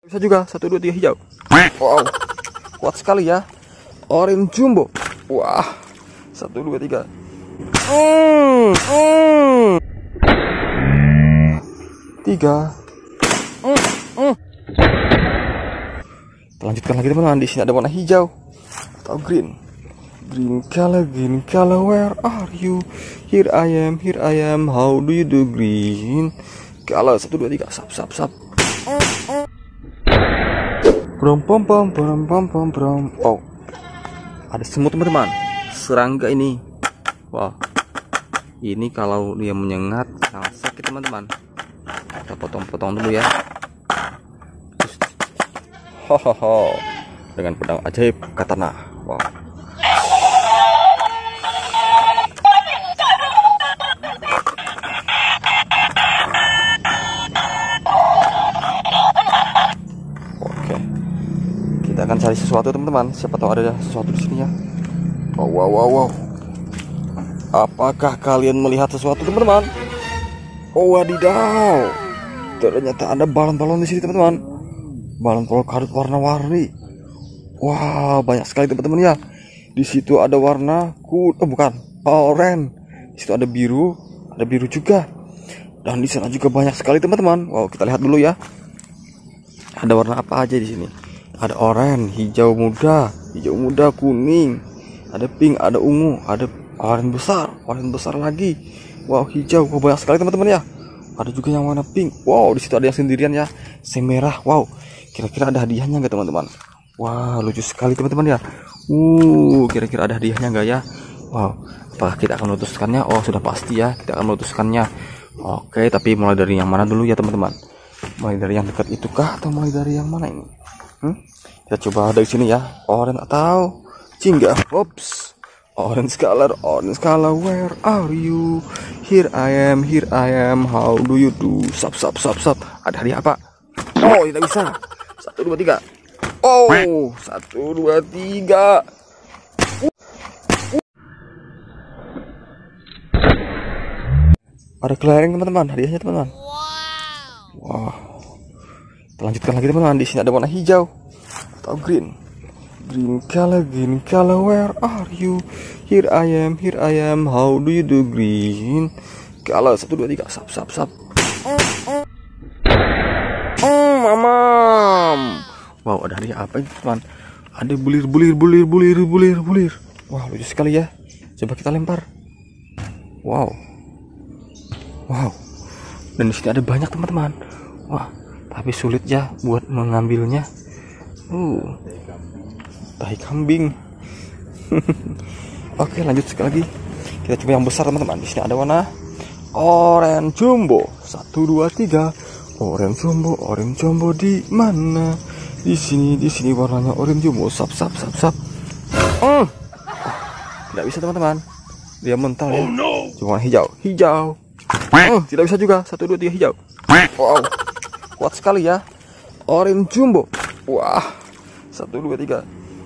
Bisa juga 1, 2, 3 hijau. Wow, kuat sekali ya. Orange jumbo. Wah, 1, 2, 3. Tiga. Kita lanjutkan lagi teman-teman. Di sini ada warna hijau atau green. Green color, where are you? Here I am, how do you do? Green color, 1, 2, 3, sap. Brom. Oh, ada semut teman-teman. Serangga ini. Wah, ini kalau dia menyengat sangat sakit teman-teman. Kita potong dulu ya. Hohoho, dengan pedang ajaib katana. Wow. Oke, kita akan cari sesuatu teman-teman. Siapa tahu ada sesuatu di sini ya. Wow. Apakah kalian melihat sesuatu teman-teman? Oh wadidaw, ternyata ada balon-balon di sini teman-teman. Balon polkadot warna-warni. Wah, banyak sekali teman-teman ya. Di situ ada warna oranye. Di situ ada biru juga. Dan di sana juga banyak sekali teman-teman. Wow, kita lihat dulu ya. Ada warna apa aja di sini? Ada oranye, hijau muda, kuning, ada pink, ada ungu, ada oranye besar lagi. Wow, hijau, banyak sekali teman-teman ya. Ada juga yang warna pink. Wow, di situ ada yang sendirian ya, merah. Wow, kira-kira ada hadiahnya nggak teman-teman? Wah, lucu sekali teman-teman ya. Kira-kira ada hadiahnya nggak ya? Wow, apakah kita akan memutuskannya? Oh, sudah pasti ya, kita akan memutuskannya. Oke, tapi mulai dari yang mana dulu ya teman-teman? Mulai dari yang dekat itu kah atau mulai dari yang mana ini? Kita coba dari sini ya. Orange atau jingga? Ops. Orange color, where are you? Here I am, how do you do? Sap. Ada hadiah apa? Oh, tidak bisa. 1, 2, 3. Oh, 1, 2, 3. Ada kelereng teman-teman, hadiahnya teman-teman. Wow. Kita lanjutkan lagi teman-teman. Di sini ada warna hijau atau green. Green color, where are you? Here I am, how do you do? Green color, 1, 2, 3, sap. Mamam. Wow, ada hadiah apa ini teman? Ada bulir. Wah, lucu sekali ya. Coba kita lempar. Wow. Dan di sini ada banyak teman-teman. Wah, tapi sulit ya buat mengambilnya. Tahi kambing. Oke, lanjut sekali lagi. Kita coba yang besar teman-teman. Di sini ada warna orange jumbo. 1, 2, 3. Orange jumbo di mana? Di sini warnanya orange jumbo. Sap. Tidak bisa teman-teman. Dia mental ya. Cuma hijau. Tidak bisa juga. 1, 2, 3 hijau. Wow, kuat sekali ya. Orange jumbo. Wah, 1, 2, 3.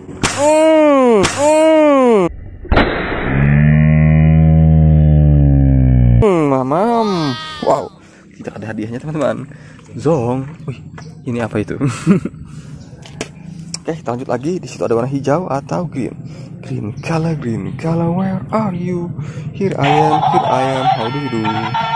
Mamam. Wow, kita ada hadiahnya teman-teman. Zong. Wih, ini apa itu? Oke, kita lanjut lagi. Di situ ada warna hijau atau green. Green color, where are you? Here I am, how do you do?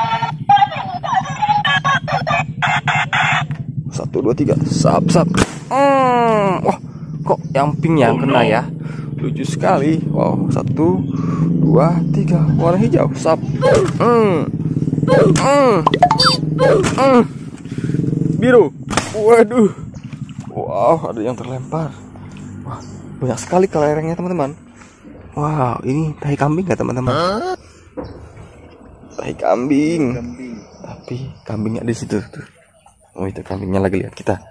1, 2, 3, sap. Wah, kok yang pink yang kena ya? Lucu sekali. Wow, 1, 2, 3, warna hijau, sap. Biru. Waduh. Wow, ada yang terlempar. Wah, banyak sekali kelerengnya teman-teman. Wow, ini tahi kambing nggak teman-teman? Tahi kambing. Tapi kambingnya di situ tuh. Oh, itu kambingnya lagi, lihat kita.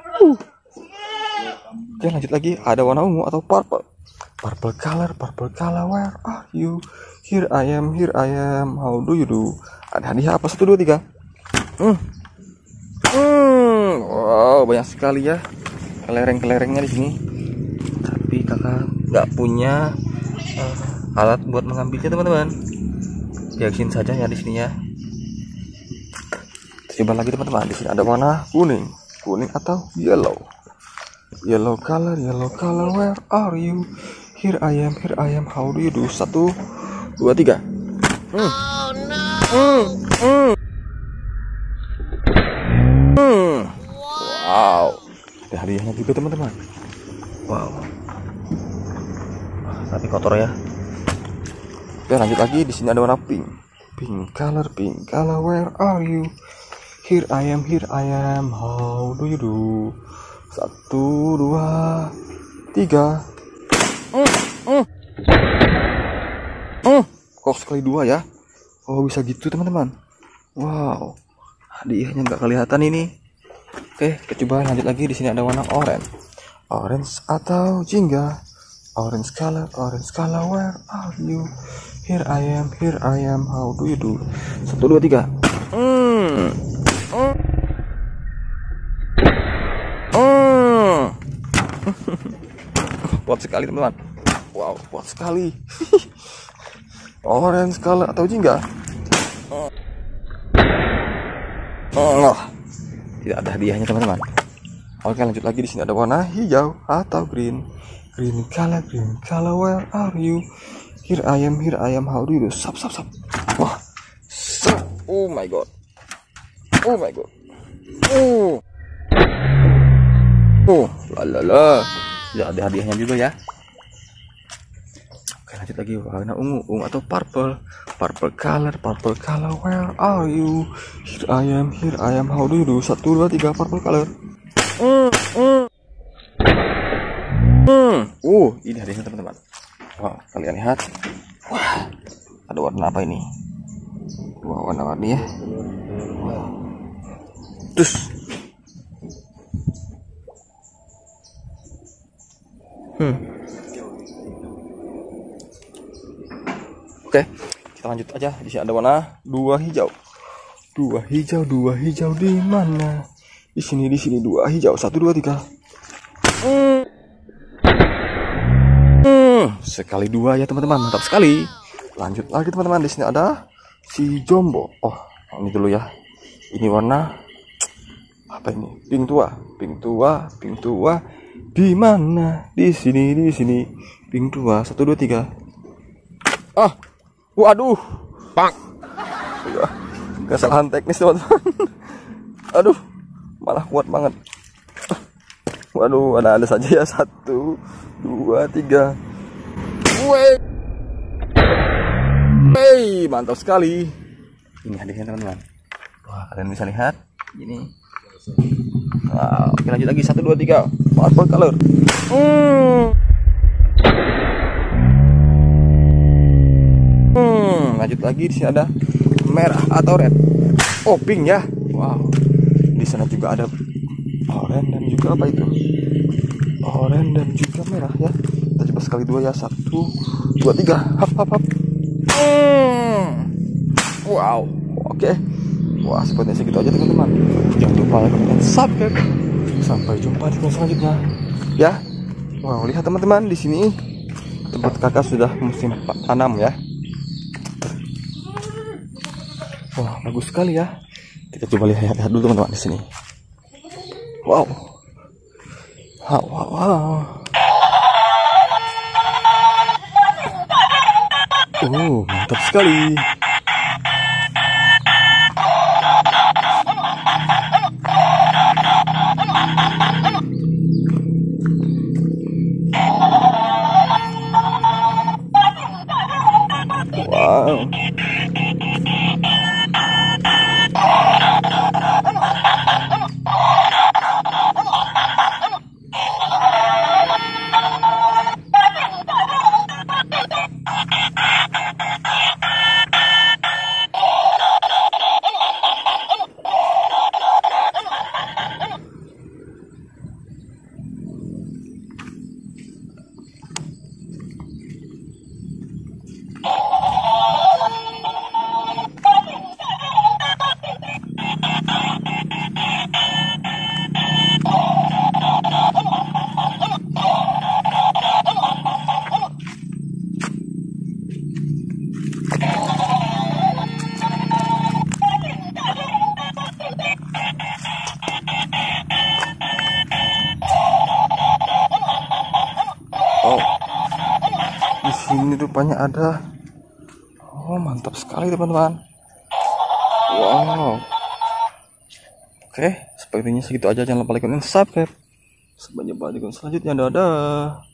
Oke, lanjut lagi. Ada warna ungu atau purple. Purple color, where are you? Here I am, how do you do? Ada hadiah apa? 1, 2, 3. Wow, banyak sekali ya kelereng-kelerengnya di sini. Tapi kakak nggak punya alat buat mengambilnya teman-teman. Biarin saja ya di sini ya. Coba lagi teman-teman. Di sini ada warna kuning. kuning atau yellow. Yellow color, where are you? Here I am, how do you do? 1, 2, 3. Wow, ada hadiahnya juga teman-teman. Wow, tapi kotor ya. Oke, lanjut lagi. Di sini ada warna pink. Pink color, where are you? Here I am, how do you do? 1, 2, 3. Kok sekali 2 ya? Oh, bisa gitu teman-teman. Wow, hadiahnya nggak kelihatan ini. Oke, kita coba lanjut lagi. Di sini ada warna orange. Orange atau jingga? Orange color, where are you? Here I am, how do you do? 1, 2, 3. Kuat sekali teman-teman. Wow, kuat sekali. Orange color atau jingga? Tidak ada hadiahnya teman-teman. Oke, lanjut lagi. Di sini ada warna hijau atau green. Green color, where are you? Here I am, how do you do? Sap. Wah, oh my god. Lalala. Tidak ada hadiahnya juga ya. Oke, lanjut lagi. Warna ungu atau purple. Purple color, where are you? Here I am, how do you do? 1, 2, 3, purple color. Ini hadiahnya teman-teman. Wow, kalian lihat. Wah, ada warna apa ini? Wah, warna-warni ya. Wow. Terus. Oke, kita lanjut aja. Di sini ada warna 2 hijau. 2 hijau di mana? Di sini 2 hijau. 1, 2, 3. Sekali 2 ya teman-teman, mantap sekali. Lanjut lagi teman-teman. Di sini ada si jombo. Oh, ini dulu ya. Ini warna apa ini? Pink tua. Di mana? Di sini. Pink tua. 1, 2, 3. Waduh. Bang. Kesalahan teknis teman-teman. Aduh, malah kuat banget. Waduh, ada saja ya. 1, 2, 3. Wey, mantap sekali. Ini hadiahnya teman-teman. Wah, kalian bisa lihat ini. Wow, oke, lanjut lagi. 1, 2, 3. Purple color. Lanjut lagi. Di sini ada merah atau red. Oh, pink ya. Wow. Di sana juga ada orange dan juga apa itu? Orange dan juga merah ya. Kita coba sekali 2 ya. 1, 2, 3. Hap. Wow. Oke. Wah, sepertinya segitu aja teman-teman. Jangan lupa like, comment, dan subscribe. Sampai jumpa di video selanjutnya. Ya. Wow, lihat teman-teman, di sini tempat kakak sudah musim tanam ya. Wah, bagus sekali ya. Kita coba lihat dulu teman-teman di sini. Wow. Mantap sekali. Wow. Di sini rupanya ada. Oh, mantap sekali teman-teman. Wow. Oke, sepertinya segitu aja. Jangan lupa like dan subscribe. Sampai jumpa di video selanjutnya. Dadah.